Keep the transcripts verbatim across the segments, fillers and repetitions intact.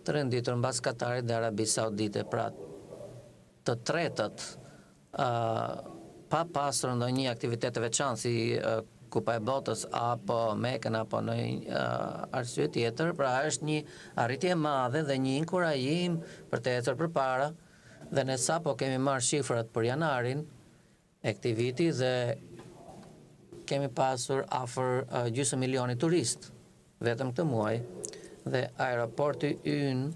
të renditur mbas Katarit dhe Arabisë Saudite, pra të tretët uh, pa pasur ndonjë aktivitet të veçantë si uh, Kupa e Botës apo Mekën apo në uh, arsye tjetër, pra është një arritje e madhe dhe një inkurajim për të ecur përpara, dhe ne sapo kemi marrë shifrat për janarin e këtij viti dhe kemi pasur afër uh, gjysmë milioni turist vetëm këtë muaj, dhe aeroporti ynë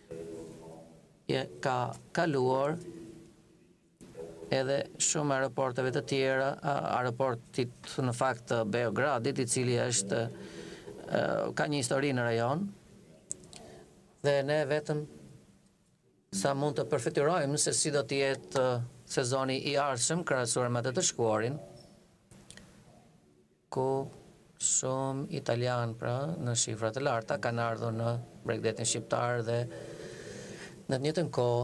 ka kaluar edhe shumë aeroporteve të tjera, aeroportit në fakt të Beogradit, i cili është ka një histori në rajon, dhe ne vetëm sa mund të përfitojmë se si do të jetë sezoni i ardhshëm krahasuar me atë të shkuarin, ku shumë italian pra në shifra të larta kanë ardhur në Bregdetin shqiptar dhe në të njëjtën kohë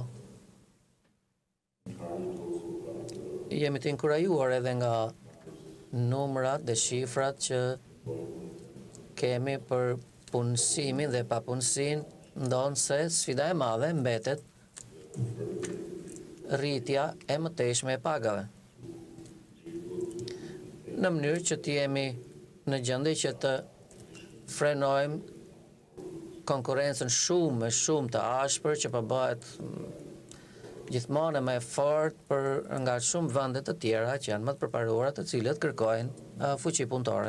jemi të inkurajuar edhe nga numrat dhe shifrat që kemi për punësimin dhe papunësinë, ndonë se sfida e madhe mbetet rritja e mëtejshme e pagave. Në mënyrë që të jemi në gjendje që të frenojmë konkurrencën shumë e shumë të ashpër që po bëhet gjithmonë më e fortë për nga shumë vende të tjera që janë më të përparuara, të cilët kërkojnë uh, fuqi punëtore.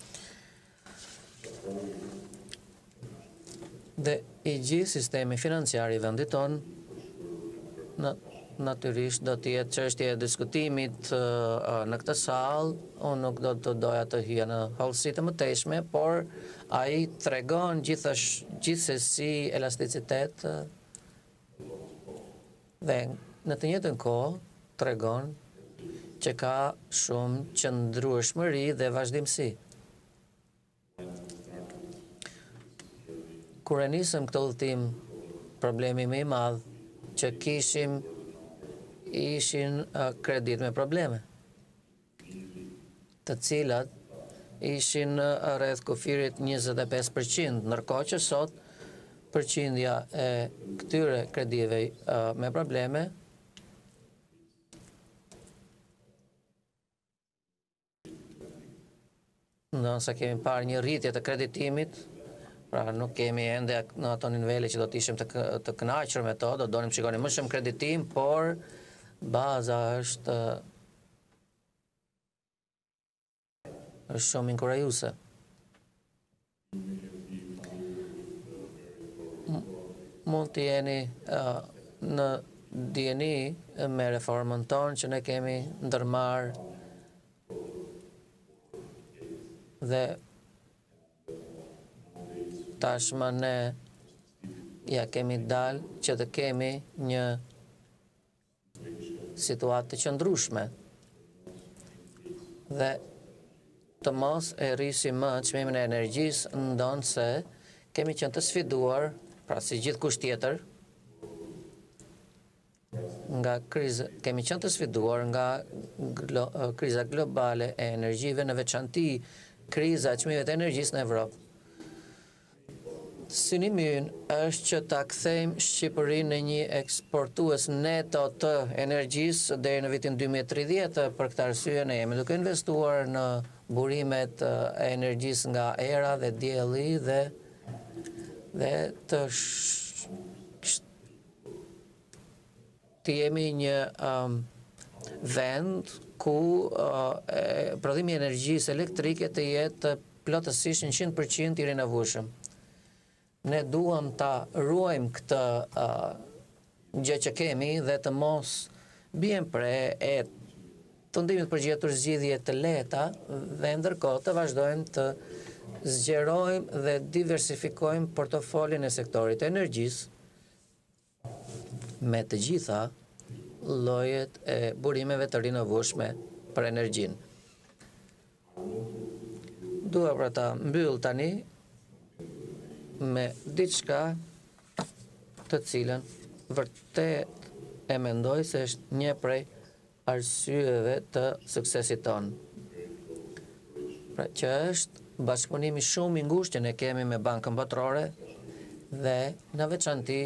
Dhe i gjithë sistemi financiar i vendit tonë në natyrisht do të jetë çështje e diskutimit uh, në këtë sallë. Unë nuk do të doja të hyja në hollësi të mëtejshme, por ai tregon gjithsesi elasticitet uh, dhe në të njëjtën kohë tregon që ka shumë qëndrueshmëri dhe vazhdimsi. Kur e nisëm këtë udhëtim, problemi më i madh që kishim ishin uh, kredit me probleme, të cilat ishin uh, rreth kufirit njëzet e pesë përqind, ndërkohë që sot përqindja e këtyre kredive uh, me probleme ndonë se kemi parë një rritje të kreditimit, pra nuk kemi ende në ato nivele që do të ishim të, të kënaqur me to, do donim shikoni më shumë kreditim, por baza është është shumë inkurajuese. Mund të jeni uh, në dieni me reformën tonë që ne kemi ndërmarrë dhe tashmë ne ja kemi dalë që të kemi një situatë të qëndrueshme dhe të mos e rrisim më çmimin e energjisë, ndonë se kemi qenë të sfiduar, pra si gjithë kusht tjetër, nga krizë, kemi qenë të sfiduar nga glo, kriza globale e energjive, në veçanti kriza e çmimeve të energjisë në Evropë. Synimi ynë është që ta kthejmë Shqipërinë në një eksportues neto të energjisë deri në vitin dy mijë e tridhjetë. Për këtë arsye ne jemi duke investuar në burimet e energjisë nga era dhe dielli dhe dhe të sh... të jemi një um, vend ku uh, e, prodhimi i energjisë elektrike të jetë plotësisht njëqind përqind i rinovueshëm. Ne duam ta ruajmë këtë uh, gjë që kemi dhe të mos bien pre e të ndimit për gjetur zgjidhje të lehta dhe ndërkohë të vazhdojmë të zgjerojmë dhe diversifikojmë portofolin e sektorit të energjisë me të gjitha llojet e burimeve të rinovueshme për energjinë. Dua pra ta mbyll tani me diçka të cilën vërtet e mendoj se është një prej arsyeve të suksesit tonë. Pra që është bashkëpunimi shumë i ngushtë që ne kemi me Bankën Botërore, dhe në veçanti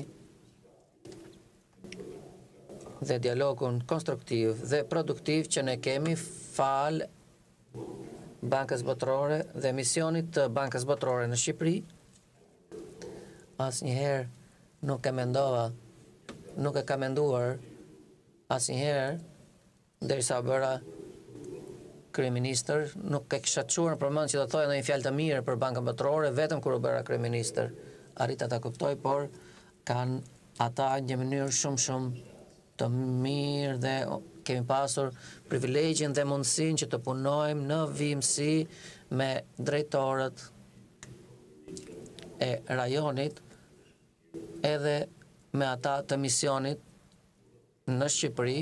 dhe dialogun konstruktiv dhe produktiv që ne kemi fal Bankës Botërore dhe misionit të Bankës Botërore në Shqipëri. Asnjëherë nuk e mendova, nuk e ka menduar asnjëherë derisa bëra kryeministër, nuk e kisha çuar në përmend që do thoja ndonjë fjalë të mirë për Bankën Botërore, vetëm kur u bëra kryeministër arrita ta kuptoj, por kanë ata një mënyrë shumë shumë të mirë dhe kemi pasur privilegjin dhe mundësin që të punojmë në vimësi me drejtorët e rajonit edhe me ata të misionit në Shqipëri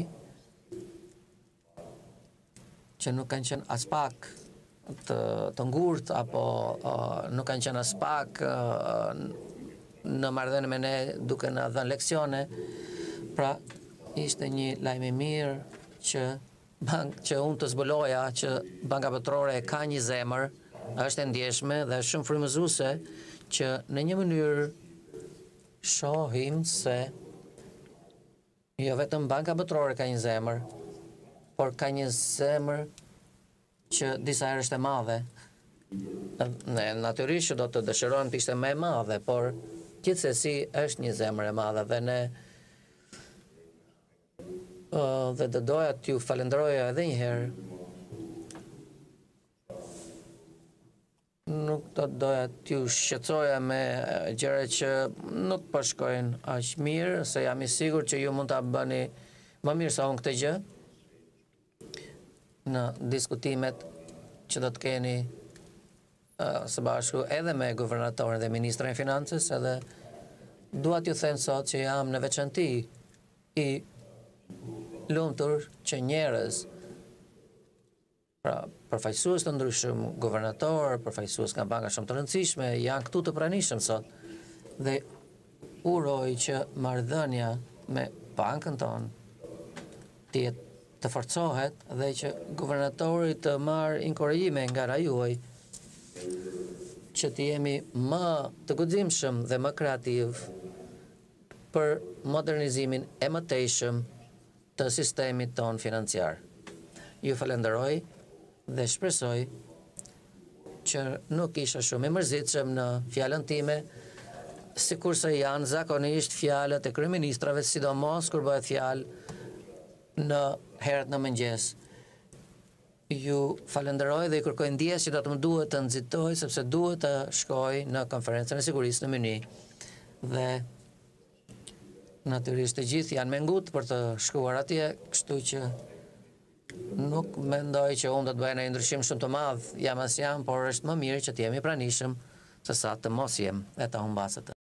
që nuk kanë qenë as pak të, të ngurt apo uh, nuk kanë qenë as pak uh, në marrëdhënie me ne duke na dhënë leksione. Pra ishte një lajm i mirë që bank që unë të zbuloja që Banka Botërore ka një zemër, është e ndjeshme dhe është shumë frymëzuese që në një mënyrë shohim se jo vetëm Banka Botërore ka një zemër, por ka një zemër që disa herë është e madhe. Ne natyrisht që do të dëshirojmë të ishte më e madhe, por gjithsesi është një zemër e madhe dhe ne Uh, dhe të doja t'ju falenderoja edhe një herë. Nuk do të doja t'ju shqetësoja me gjëra që nuk po shkojnë aq mirë, se jam i sigurt që ju mund ta bëni më mirë se unë këtë gjë në diskutimet që do të keni uh, së bashku edhe me guvernatorin dhe ministrin e financës, edhe dua t'ju them sot që jam në veçanti i lumtur që njerëz, pra përfaqësues të ndryshëm, guvernator, përfaqësues nga banka shumë të rëndësishme, janë këtu të pranishëm sot. Dhe uroj që marrëdhënia me bankën tonë të jetë të forcohet dhe që guvernatori të marrë inkorrigjime nga ra juaj që të jemi më të guximshëm dhe më kreativ për modernizimin e mëtejshëm të sistemit ton financiar. Ju falenderoj dhe shpresoj që nuk isha shumë i mërzitshëm në fjalën time, sikurse janë zakonisht fjalët e kryeministrave, sidomos kur bëhet fjalë në herët në mëngjes. Ju falenderoj dhe ju kërkoj ndjes që do të më duhet të nxitoj sepse duhet të shkoj në konferencën e sigurisë në Myni. Dhe natyrisht të gjithë janë me ngut për të shkuar atje, kështu që nuk mendoj që unë do të bëj një ndryshim shumë të madh, jam as jam, por është më mirë që të jemi pranishëm se sa të mos jem e ta humbas atë.